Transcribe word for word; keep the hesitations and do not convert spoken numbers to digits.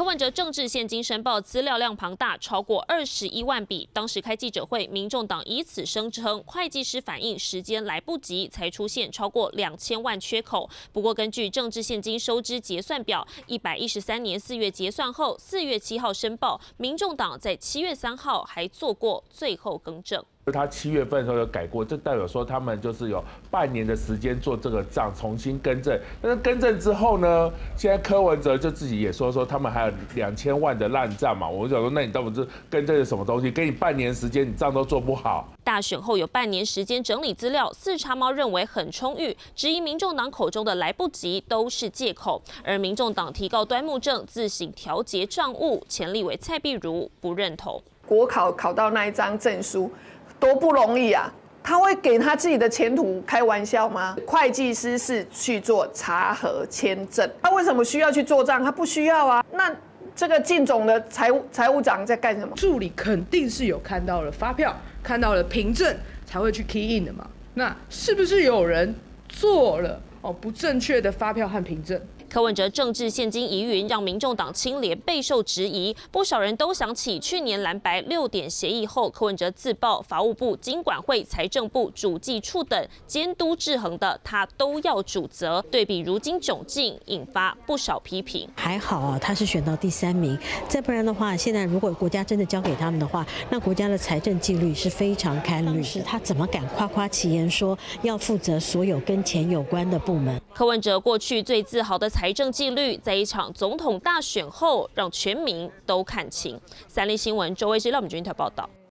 柯文哲政治现金申报资料量庞大，超过二十一万笔。当时开记者会，民众党以此声称，会计师反映时间来不及，才出现超过两千万缺口。不过，根据政治现金收支结算表，一百一十三年四月结算后，四月七号申报，民众党在七月三号还做过最后更正。 他七月份的时候有改过，这代表说他们就是有半年的时间做这个账，重新更正。但是更正之后呢，现在柯文哲就自己也说说他们还有两千万的烂账嘛。我就想说，那你到底是更正了什么东西？给你半年时间，你账都做不好。 大选后有半年时间整理资料，四叉猫认为很充裕，质疑民众党口中的来不及都是借口。而民众党提告端木正自行调节账务，前立委蔡壁如不认同。 国考考到那一张证书。 多不容易啊！他会给他自己的前途开玩笑吗？会计师是去做查核签证，他为什么需要去做账？他不需要啊。那这个靳总的财务财务长在干什么？ 助理肯定是有看到了发票，看到了凭证，才会去 key in 的嘛。那是不是有人做了哦不正确的发票和凭证？ 柯文哲政治现金疑云，让民众党清廉备受质疑。不少人都想起去年蓝白六点协议后，柯文哲自曝法务部、金管会、财政部、主计处等监督制衡的，他都要主责。对比如今窘境，引发不少批评。 还好啊，他是选到第三名，再不然的话，现在如果国家真的交给他们的话，那国家的财政纪律是非常堪虑。是他怎么敢夸夸其言说要负责所有跟钱有关的部门？ 柯文哲过去最自豪的财财政纪律，在一场总统大选后，让全民都看清。三立新闻周威之、廖敏君特报道。